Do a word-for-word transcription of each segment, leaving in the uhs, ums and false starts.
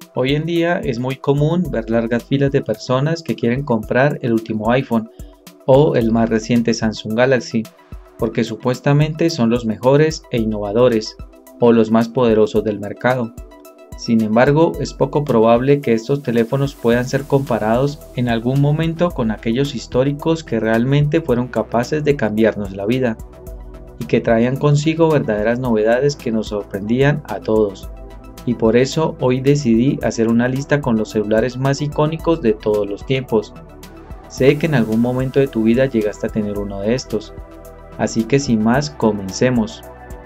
Hoy en día es muy común ver largas filas de personas que quieren comprar el último iPhone o el más reciente Samsung Galaxy, porque supuestamente son los mejores e innovadores o los más poderosos del mercado. Sin embargo, es poco probable que estos teléfonos puedan ser comparados en algún momento con aquellos históricos que realmente fueron capaces de cambiarnos la vida y que traían consigo verdaderas novedades que nos sorprendían a todos. Y por eso hoy decidí hacer una lista con los celulares más icónicos de todos los tiempos. Sé que en algún momento de tu vida llegaste a tener uno de estos, así que sin más, comencemos.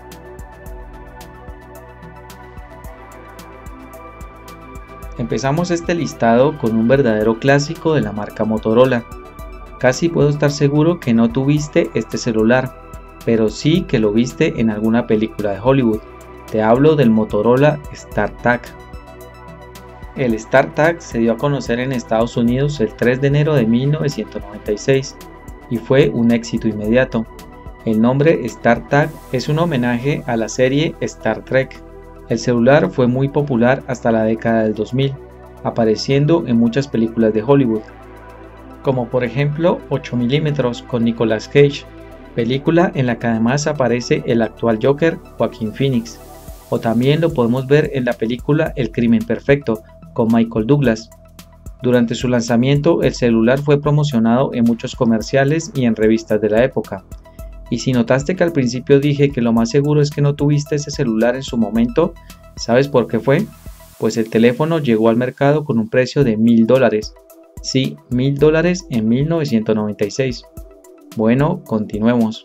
Empezamos este listado con un verdadero clásico de la marca Motorola. Casi puedo estar seguro que no tuviste este celular, pero sí que lo viste en alguna película de Hollywood. Te hablo del Motorola StarTAC. El StarTAC se dio a conocer en Estados Unidos el tres de enero de mil novecientos noventa y seis y fue un éxito inmediato. El nombre StarTAC es un homenaje a la serie Star Trek. El celular fue muy popular hasta la década del dos mil, apareciendo en muchas películas de Hollywood, como por ejemplo ocho milímetros con Nicolas Cage, película en la que además aparece el actual Joker Joaquin Phoenix, o también lo podemos ver en la película El crimen perfecto con Michael Douglas. Durante su lanzamiento el celular fue promocionado en muchos comerciales y en revistas de la época. Y si notaste que al principio dije que lo más seguro es que no tuviste ese celular en su momento, ¿sabes por qué fue? Pues el teléfono llegó al mercado con un precio de mil dólares. Sí, mil dólares en mil novecientos noventa y seis. Bueno, continuemos.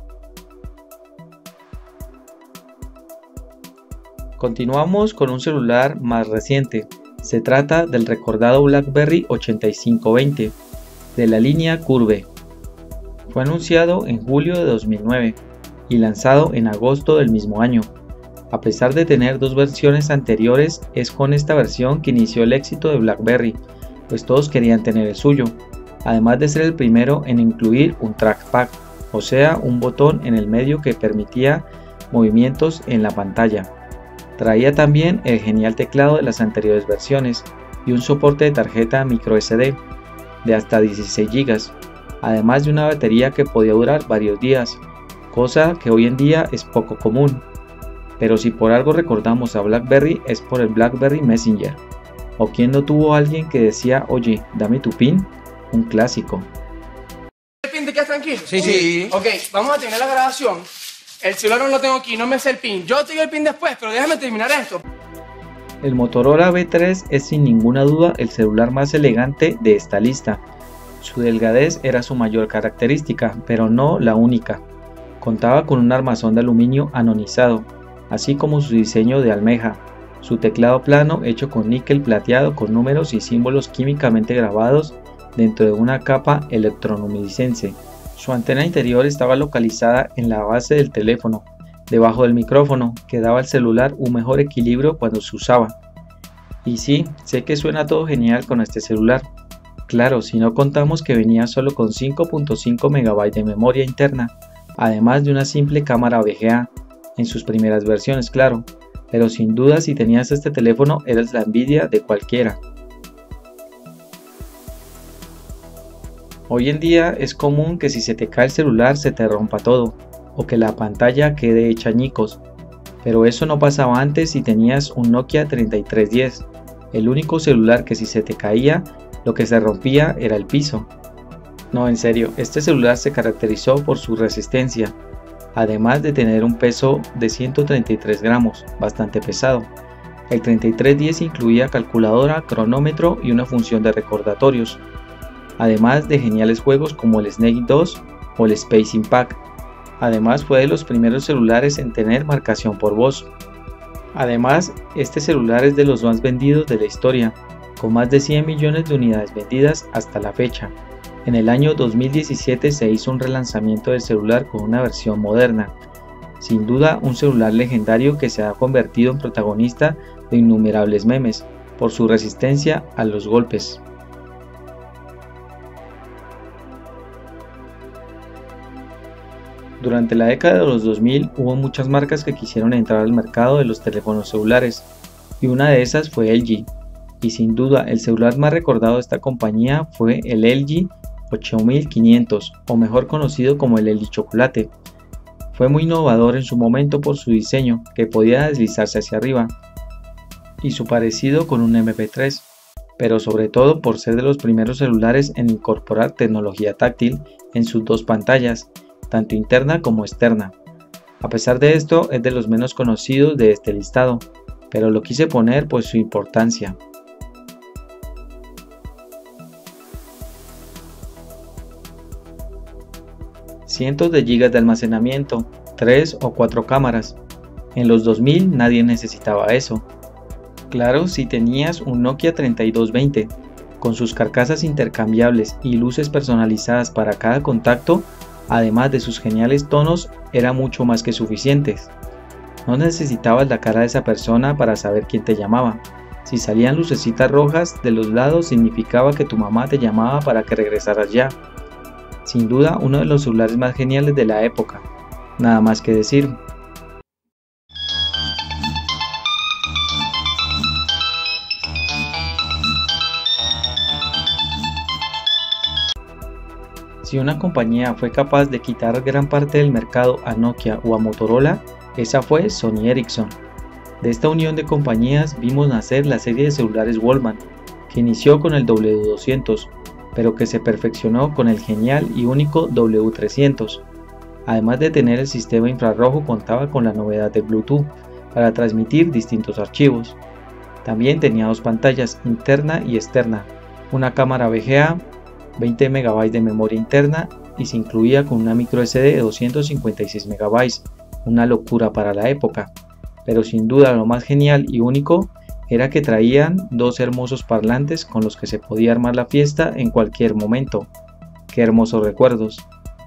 Continuamos con un celular más reciente. Se trata del recordado BlackBerry ochenta y cinco veinte de la línea Curve. Fue anunciado en julio de dos mil nueve y lanzado en agosto del mismo año. A pesar de tener dos versiones anteriores, es con esta versión que inició el éxito de BlackBerry, pues todos querían tener el suyo, además de ser el primero en incluir un trackpad, o sea, un botón en el medio que permitía movimientos en la pantalla. Traía también el genial teclado de las anteriores versiones y un soporte de tarjeta microSD de hasta dieciséis gigas. Además de una batería que podía durar varios días, cosa que hoy en día es poco común. Pero si por algo recordamos a BlackBerry es por el BlackBerry Messenger. ¿O quién no tuvo a alguien que decía, oye, dame tu pin? Un clásico. ¿El pin te quedas tranquilo? Sí, sí. Ok, vamos a terminar la grabación. El celular no lo tengo aquí, no me sé el pin. Yo te digo el pin después, pero déjame terminar esto. El Motorola V tres es sin ninguna duda el celular más elegante de esta lista. Su delgadez era su mayor característica, pero no la única. Contaba con un armazón de aluminio anodizado, así como su diseño de almeja, su teclado plano hecho con níquel plateado con números y símbolos químicamente grabados dentro de una capa electroluminiscente. Su antena interior estaba localizada en la base del teléfono, debajo del micrófono, que daba al celular un mejor equilibrio cuando se usaba. Y sí, sé que suena todo genial con este celular. Claro, si no contamos que venía solo con cinco punto cinco megabytes de memoria interna, además de una simple cámara V G A, en sus primeras versiones, claro, pero sin duda si tenías este teléfono eras la envidia de cualquiera. Hoy en día es común que si se te cae el celular se te rompa todo, o que la pantalla quede hecha añicos, pero eso no pasaba antes si tenías un Nokia treinta y tres diez, el único celular que si se te caía, lo que se rompía era el piso. No, en serio, este celular se caracterizó por su resistencia, además de tener un peso de ciento treinta y tres gramos, bastante pesado. El treinta y tres diez incluía calculadora, cronómetro y una función de recordatorios, además de geniales juegos como el Snake dos o el Space Impact. Además fue de los primeros celulares en tener marcación por voz. Además, este celular es de los más vendidos de la historia, con más de cien millones de unidades vendidas hasta la fecha. En el año dos mil diecisiete se hizo un relanzamiento del celular con una versión moderna. Sin duda un celular legendario que se ha convertido en protagonista de innumerables memes por su resistencia a los golpes. Durante la década de los dos mil hubo muchas marcas que quisieron entrar al mercado de los teléfonos celulares, y una de esas fue L G, y sin duda el celular más recordado de esta compañía fue el L G ocho mil quinientos, o mejor conocido como el L G Chocolate. Fue muy innovador en su momento por su diseño, que podía deslizarse hacia arriba, y su parecido con un M P tres, pero sobre todo por ser de los primeros celulares en incorporar tecnología táctil en sus dos pantallas, tanto interna como externa. A pesar de esto, es de los menos conocidos de este listado, pero lo quise poner por su importancia. Cientos de gigas de almacenamiento, tres o cuatro cámaras. En los dos mil nadie necesitaba eso. Claro, si tenías un Nokia treinta y dos veinte, con sus carcasas intercambiables y luces personalizadas para cada contacto, además de sus geniales tonos, era mucho más que suficientes. No necesitabas la cara de esa persona para saber quién te llamaba. Si salían lucecitas rojas de los lados, significaba que tu mamá te llamaba para que regresaras ya. Sin duda, uno de los celulares más geniales de la época. Nada más que decir. Si una compañía fue capaz de quitar gran parte del mercado a Nokia o a Motorola, esa fue Sony Ericsson. De esta unión de compañías vimos nacer la serie de celulares Walkman, que inició con el W doscientos, pero que se perfeccionó con el genial y único W trescientos. Además de tener el sistema infrarrojo, contaba con la novedad de Bluetooth para transmitir distintos archivos. También tenía dos pantallas, interna y externa, una cámara V G A, veinte megabytes de memoria interna y se incluía con una micro S D de doscientos cincuenta y seis megabytes, una locura para la época. Pero sin duda lo más genial y único era que traían dos hermosos parlantes con los que se podía armar la fiesta en cualquier momento. ¡Qué hermosos recuerdos!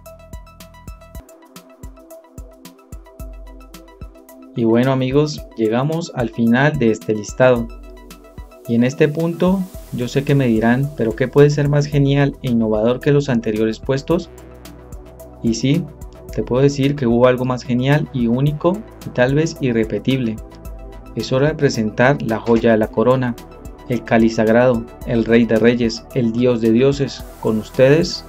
Y bueno amigos, llegamos al final de este listado. Y en este punto, yo sé que me dirán, ¿pero qué puede ser más genial e innovador que los anteriores puestos? Y sí, te puedo decir que hubo algo más genial y único y tal vez irrepetible. Es hora de presentar la joya de la corona, el cáliz sagrado, el rey de reyes, el dios de dioses, con ustedes.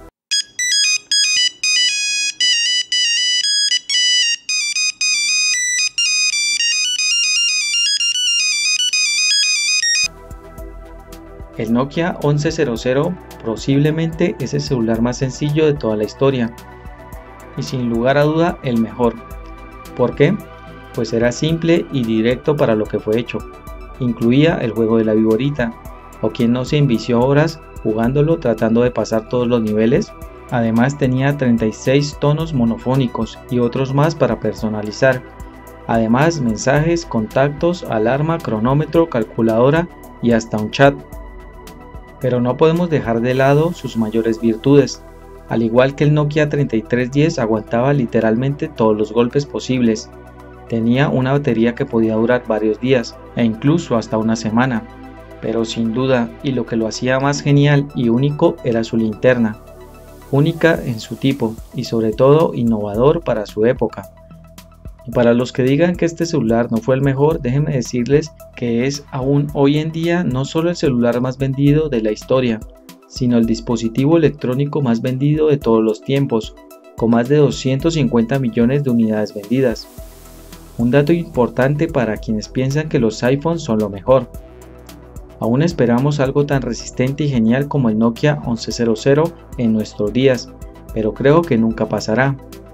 El Nokia once cero cero posiblemente es el celular más sencillo de toda la historia y sin lugar a duda el mejor. ¿Por qué? Pues era simple y directo para lo que fue hecho. Incluía el juego de la viborita, o quien no se envició horas jugándolo tratando de pasar todos los niveles. Además tenía treinta y seis tonos monofónicos y otros más para personalizar. Además mensajes, contactos, alarma, cronómetro, calculadora y hasta un chat. Pero no podemos dejar de lado sus mayores virtudes. Al igual que el Nokia treinta y tres diez, aguantaba literalmente todos los golpes posibles. Tenía una batería que podía durar varios días e incluso hasta una semana. Pero sin duda, y lo que lo hacía más genial y único, era su linterna. Única en su tipo y sobre todo innovador para su época. Y para los que digan que este celular no fue el mejor, déjenme decirles que es aún hoy en día no solo el celular más vendido de la historia, sino el dispositivo electrónico más vendido de todos los tiempos, con más de doscientos cincuenta millones de unidades vendidas. Un dato importante para quienes piensan que los iPhones son lo mejor. Aún esperamos algo tan resistente y genial como el Nokia once cero cero en nuestros días, pero creo que nunca pasará.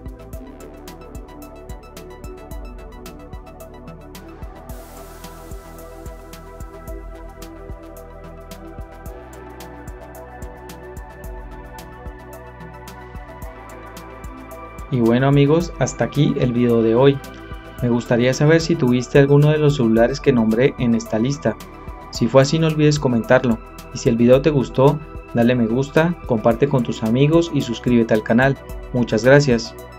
Y bueno amigos, hasta aquí el video de hoy. Me gustaría saber si tuviste alguno de los celulares que nombré en esta lista. Si fue así, no olvides comentarlo. Y si el video te gustó, dale me gusta, comparte con tus amigos y suscríbete al canal. Muchas gracias.